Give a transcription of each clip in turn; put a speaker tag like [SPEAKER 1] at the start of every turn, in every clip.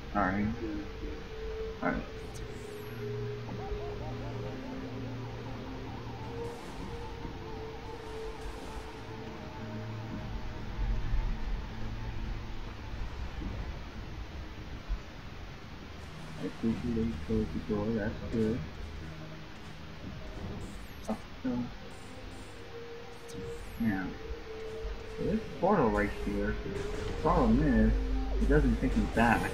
[SPEAKER 1] Alright. Alright. I appreciate close the door, that's good. Oh, so. Now. This portal right here, the problem is, it doesn't take me back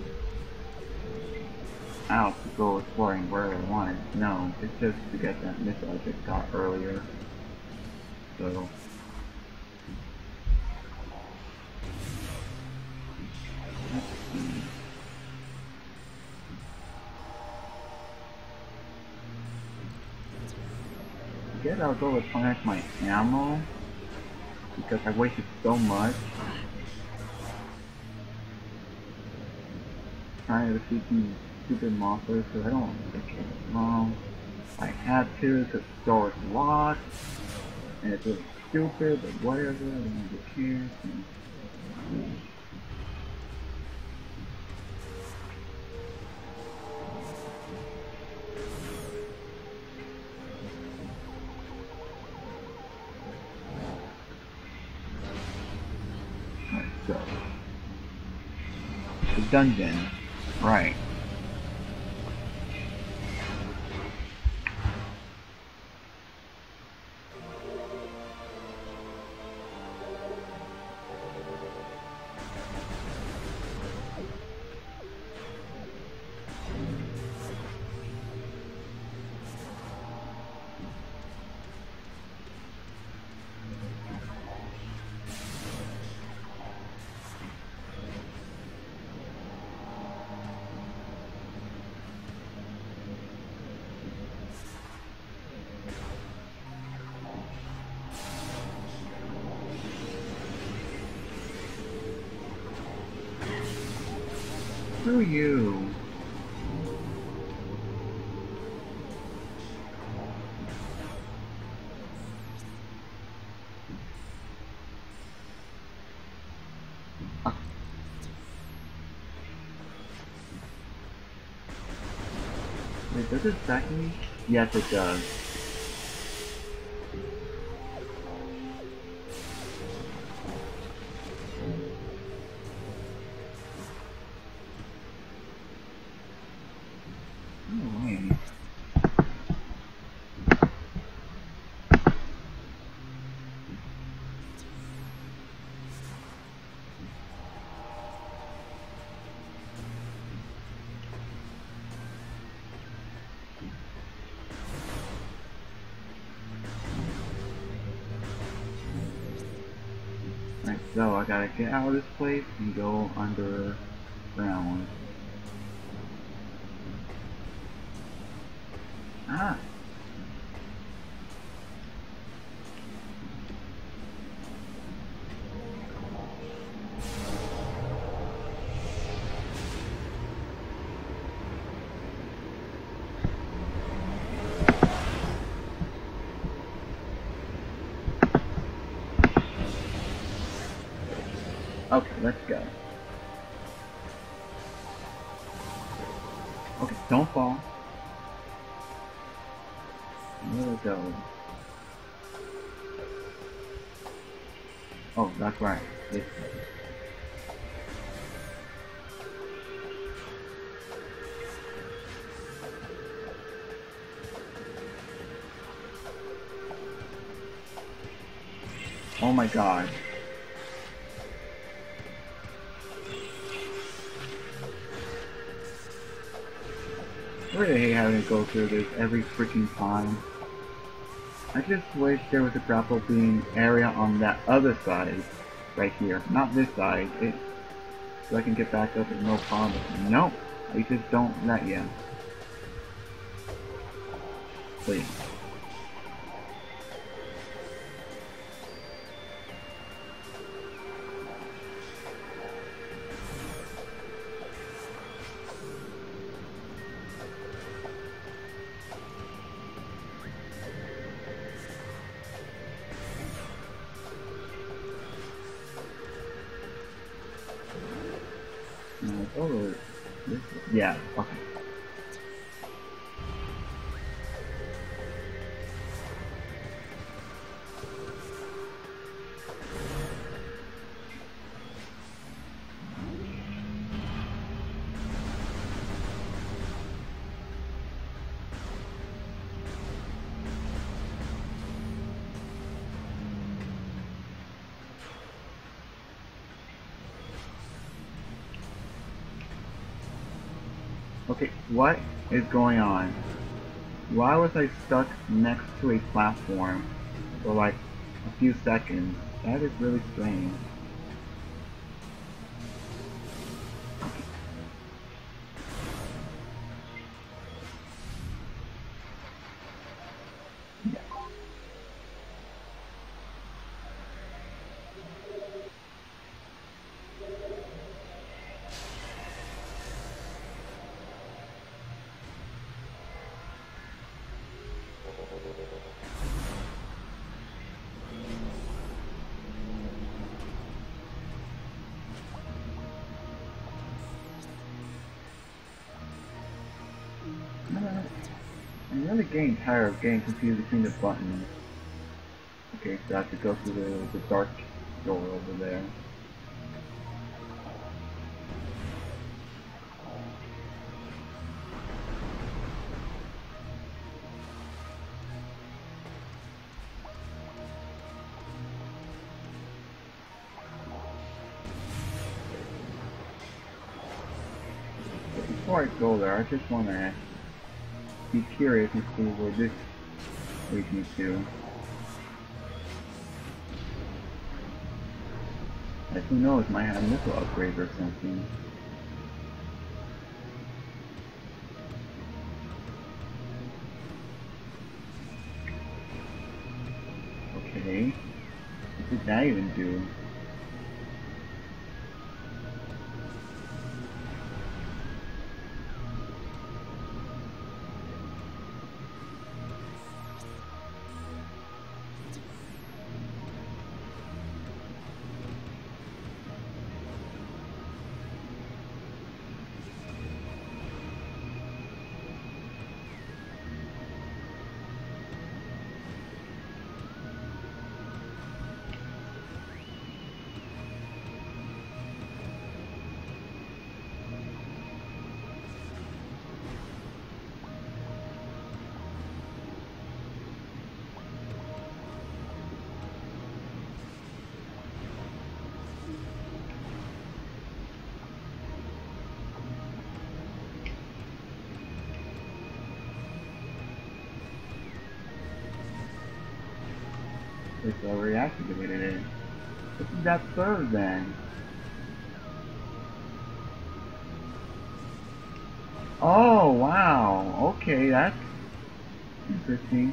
[SPEAKER 1] out to go exploring where I wanted. No, it's just to get that missile I just got earlier. So. Let's see. I guess I'll go replenish my ammo because I wasted so much trying to defeat these stupid monsters, so I don't take it long. I had to because the door is locked and it's really stupid, but whatever, I don't get here. So, the dungeon, right. Screw you. Wait, does it stack me? Yes, it does. Oh, wait. Right, so I gotta get out of this place and go underground. Ah! Okay, let's go. Okay, don't fall. Where we go? Oh, that's right. This way. Oh my god. I really hate having to go through this every freaking time. I just wish there was a grapple beam area on that other side, right here, not this side, so I can get back up with no problem. Nope, I just don't let you. Please. No, it's over. This, yeah, okay. Okay, what is going on? Why was I stuck next to a platform for like a few seconds? That is really strange. I'm really getting tired of getting confused between the buttons. Okay, so I have to go through the dark door over there. But before I go there, I just want to be curious and see where this leads me to. Like, who knows, might have missile upgrades or something. Okay. What did that even do? It's already activated it. What did that serve then? Oh, wow. Okay, that's interesting.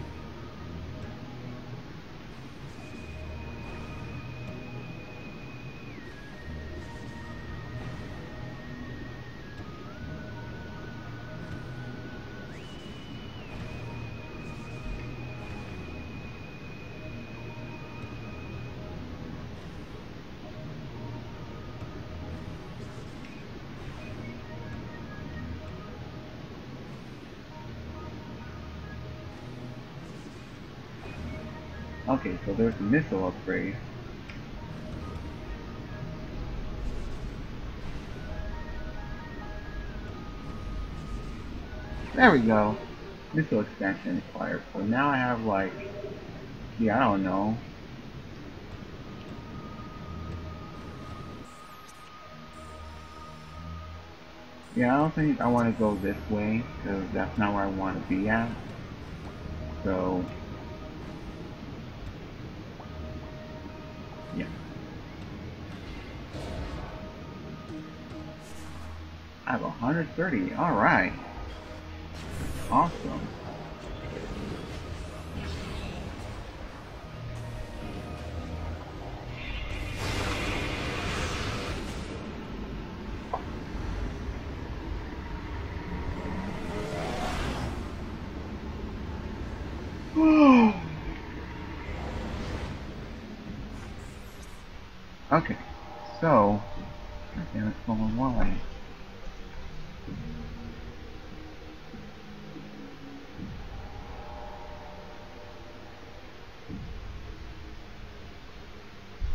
[SPEAKER 1] Okay, so there's a missile upgrade. There we go. Missile expansion acquired. So now I have like, yeah, I don't know. Yeah, I don't think I want to go this way, because that's not where I want to be at. So, yeah. I have 130, alright. Awesome. Okay, so, damn it, hold on, why?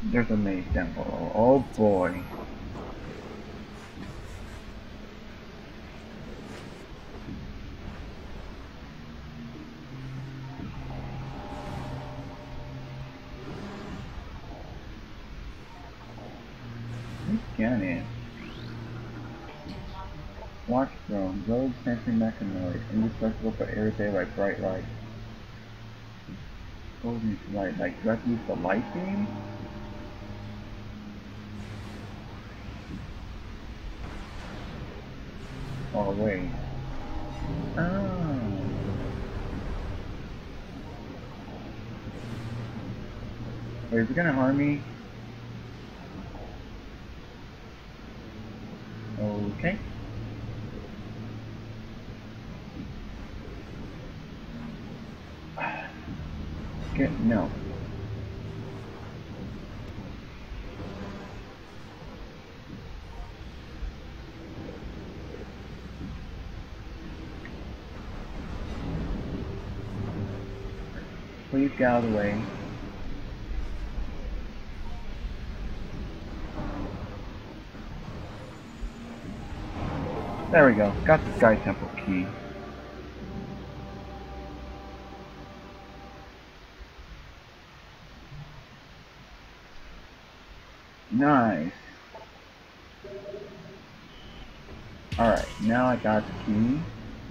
[SPEAKER 1] There's a maze down below. Oh boy. Scan it. Watch drone. Rogue sensing mechanoid. Indestructible but irritated by bright light. Golden light. Like, do I have to use the light beam? Oh, wait. Oh. Wait, is it gonna harm me? Okay. No. Please get out of the way. There we go. Got the Sky Temple key. Nice. Alright, now I got the key.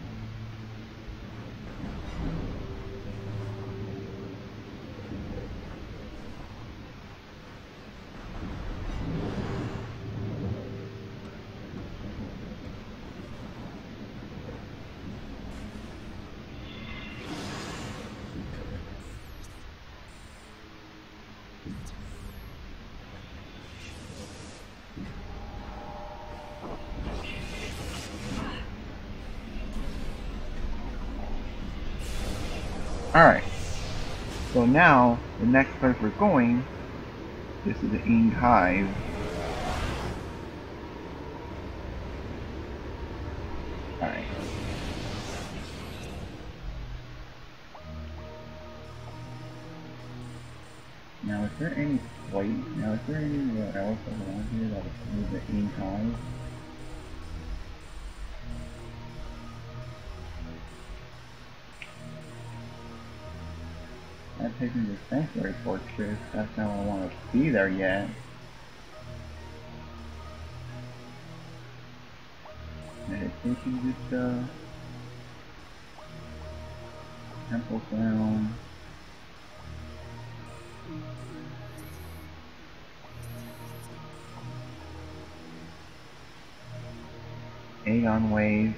[SPEAKER 1] Alright, so now, the next place we're going, this is the Ink Hive. Alright. Now is there any place, is there anywhere else around here that is the Ink Hive? That takes me to the Sanctuary Fortress. That's not I want to be there yet. Meditation Vista. Temple Ground. Aeon Wave.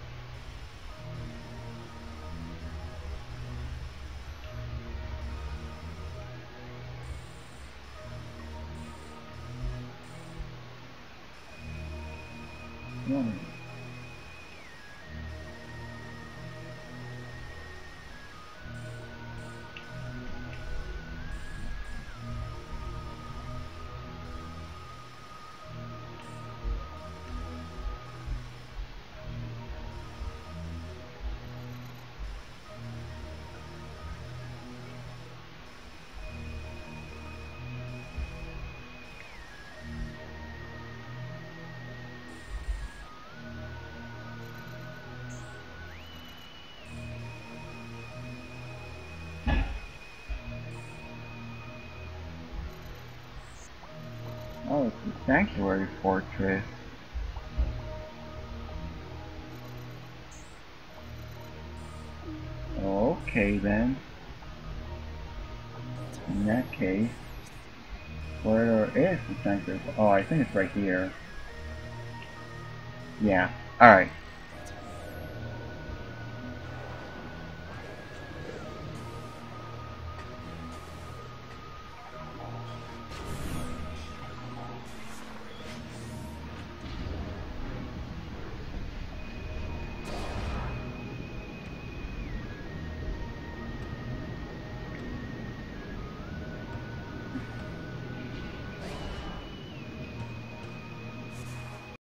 [SPEAKER 1] Oh, it's the Sanctuary Fortress. Okay then. In that case, where is the Sanctuary? Oh, I think it's right here. Yeah. Alright.